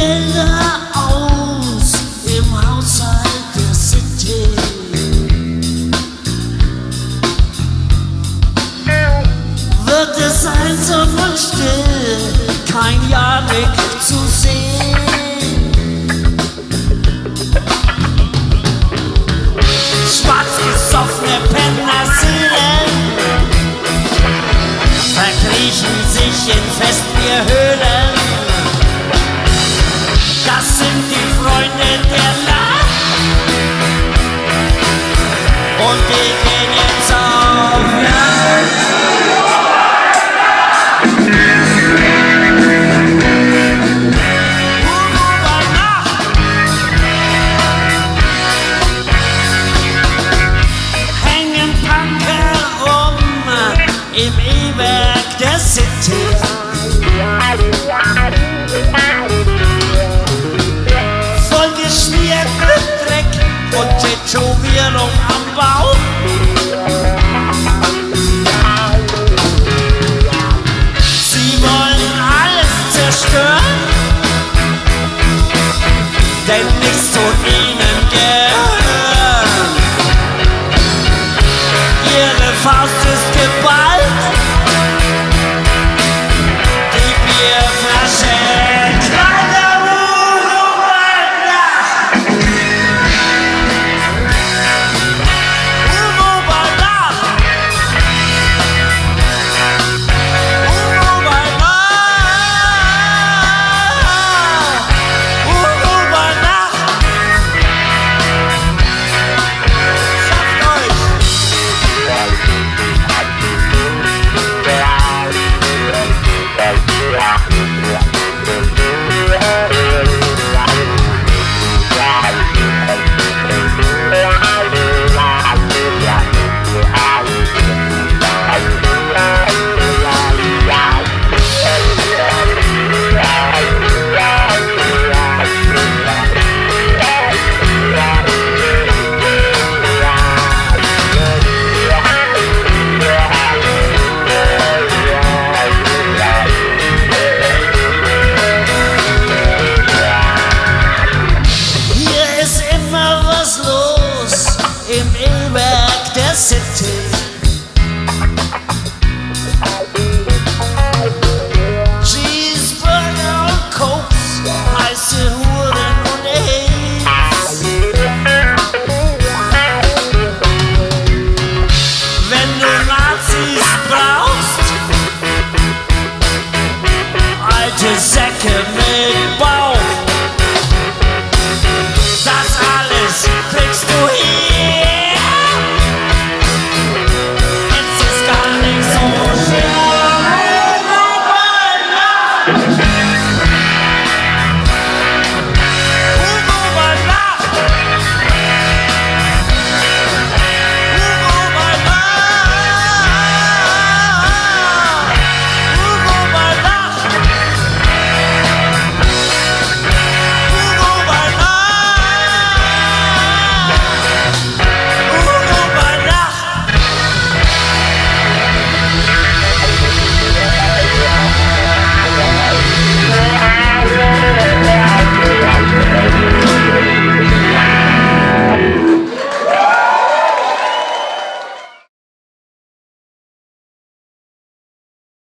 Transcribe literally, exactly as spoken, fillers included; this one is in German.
Gelder aus im Haushalt der City. Wird es einsam und still, kein Jagd zu sehen. Schwarzgesoffene Pennerseelen verkriechen sich in Festbierhöhlen. Das sind die Freunde der Nacht und die gehen jetzt auf Jagd. Hugo bei Nacht hängen Panker um im E-Werk der City. Vollgeschmiert mit Dreck und Tätowierung am Bauch.